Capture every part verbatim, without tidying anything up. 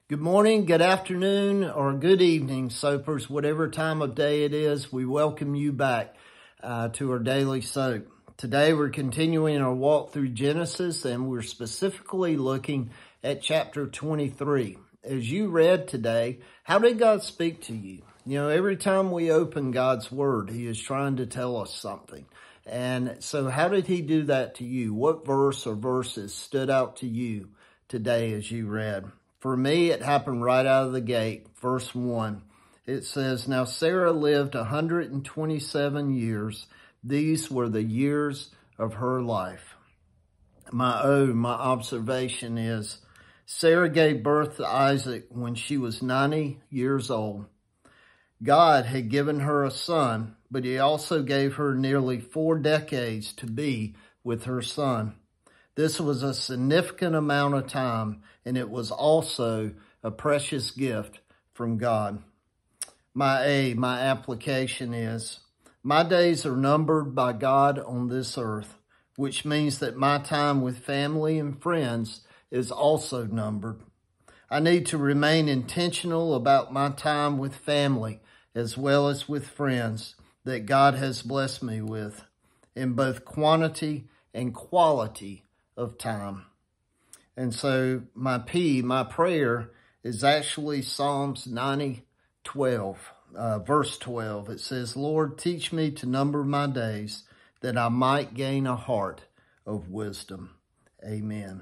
Good morning, good afternoon, or good evening, Soapers. Whatever time of day it is, we welcome you back uh, to our daily soap. Today we're continuing our walk through Genesis, and we're specifically looking at chapter twenty-three. As you read today, how did God speak to you? You know, every time we open God's Word, He is trying to tell us something. And so how did He do that to you? What verse or verses stood out to you today as you read? For me, it happened right out of the gate. Verse one, it says, Now Sarah lived one hundred twenty-seven years. These were the years of her life. My oh, my observation is, Sarah gave birth to Isaac when she was ninety years old. God had given her a son, but He also gave her nearly four decades to be with her son. This was a significant amount of time, and it was also a precious gift from God. My A, my application is, my days are numbered by God on this earth, which means that my time with family and friends is also numbered. I need to remain intentional about my time with family as well as with friends that God has blessed me with in both quantity and quality of time. And so my P, my prayer, is actually Psalms ninety, twelve, uh, verse twelve. It says, Lord, teach me to number my days that I might gain a heart of wisdom. Amen.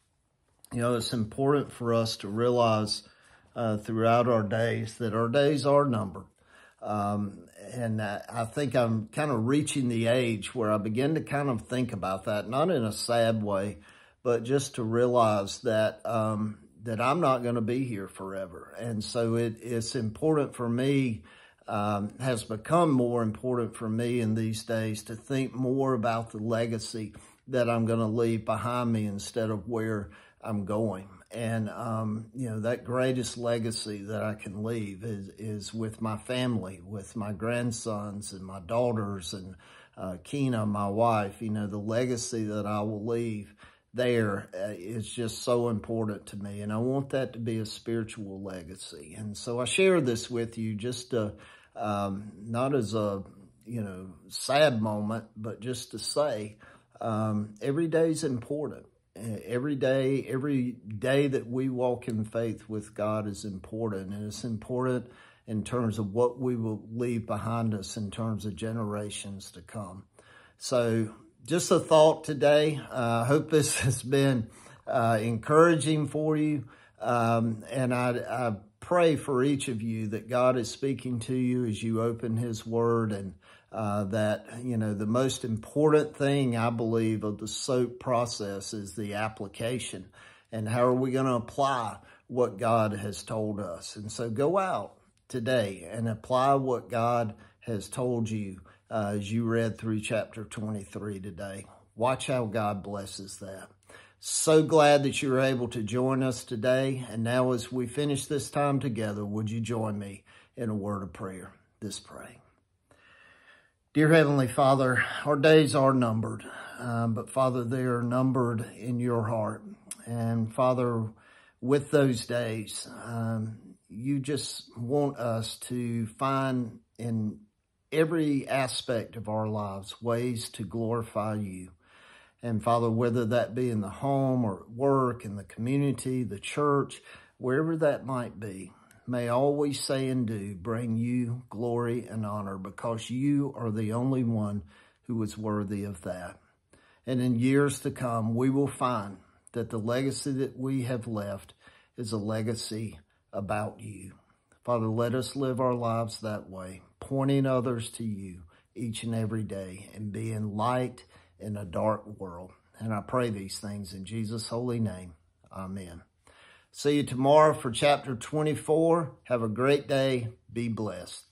You know, it's important for us to realize uh, throughout our days that our days are numbered. Um, and uh, I think I'm kind of reaching the age where I begin to kind of think about that, not in a sad way, but just to realize that, um, that I'm not going to be here forever. And so it, it's important for me, um, has become more important for me in these days to think more about the legacy that I'm going to leave behind me instead of where I'm going. And, um, you know, that greatest legacy that I can leave is, is with my family, with my grandsons and my daughters and uh, Keena, my wife. You know, the legacy that I will leave there uh, is just so important to me. And I want that to be a spiritual legacy. And so I share this with you just to, um, not as a, you know, sad moment, but just to say um, every day is important. Every day, every day that we walk in faith with God is important, and it's important in terms of what we will leave behind us in terms of generations to come. So just a thought today. I uh, hope this has been uh, encouraging for you, um, and I, I pray for each of you that God is speaking to you as you open His Word, and Uh, that, you know, the most important thing, I believe, of the SOAP process is the application. And how are we going to apply what God has told us? And so go out today and apply what God has told you uh, as you read through chapter twenty-three today. Watch how God blesses that. So glad that you're able to join us today. And now as we finish this time together, would you join me in a word of prayer? Let's pray. Dear Heavenly Father, our days are numbered, um, but Father, they are numbered in your heart. And Father, with those days, um, you just want us to find in every aspect of our lives ways to glorify you. And Father, whether that be in the home or at work, in the community, the church, wherever that might be, may all we say and do bring you glory and honor, because you are the only one who is worthy of that. And in years to come, we will find that the legacy that we have left is a legacy about you. Father, let us live our lives that way, pointing others to you each and every day and being light in a dark world. And I pray these things in Jesus' holy name. Amen. See you tomorrow for chapter twenty-four. Have a great day. Be blessed.